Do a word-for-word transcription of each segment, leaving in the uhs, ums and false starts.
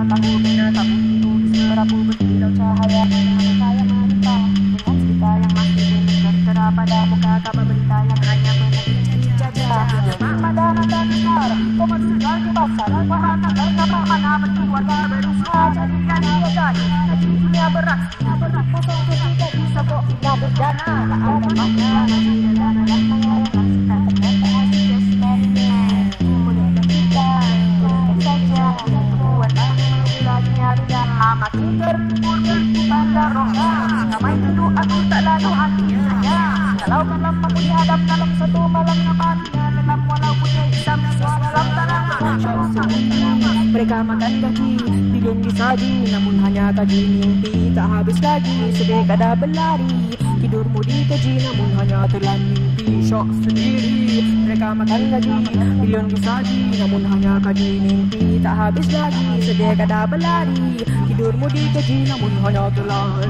tahu binatang itu berapu berkilau cahaya yang saya menimpa dengan cerita yang masih tertera pada muka kabar berita yang hanya menjajah Mada mada besar komat sedang di pasar bahkan terkapa mana berkeluarga berusaha jadikan dia jadi haji dunia berat berat kosong tidak bisa kok tidak berdana tak ada makna dana yang mengarahkan ternyata asik eksperimen boleh kita boleh saja buat lagi ada makin terkubur pada rohnya kamai dulu aku tak lalu hatinya kalau malam aku dihadap dalam satu malam namanya dalam walau punya hitam suara dalam tanah mereka makan gaji tidur disaji namun hanya taji mimpi tak habis lagi sedih kada berlari tidurmu dikaji namun hanya telan mimpi syok sendiri mereka makan gaji bilion disaji namun hanya kaji mimpi tak habis lagi sedih kada berlari tidurmu dikaji namun hanya telan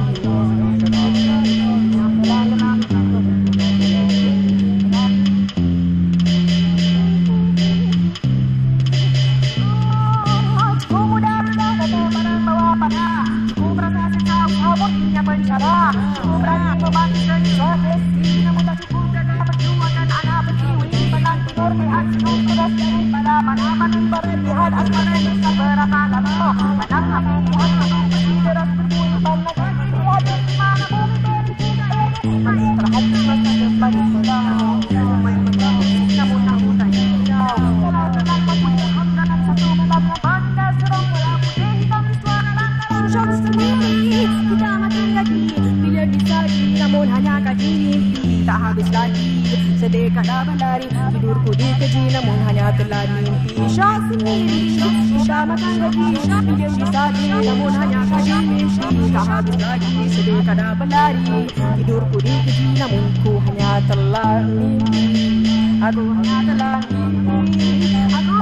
tak habis lagi sedih kada berlari tidurku dikaji namun hanya telan mimpi syok sendiri bisa makan gaji dia disaji namun hanya kaji mimpi tak habis lagi sedih kada berlari tidurku dikaji namun ku hanya telan mimpi aku hanya telan mimpi aku